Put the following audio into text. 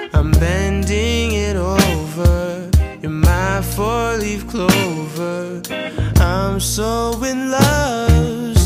I'm bending it over. You're my four-leaf clover. I'm so in love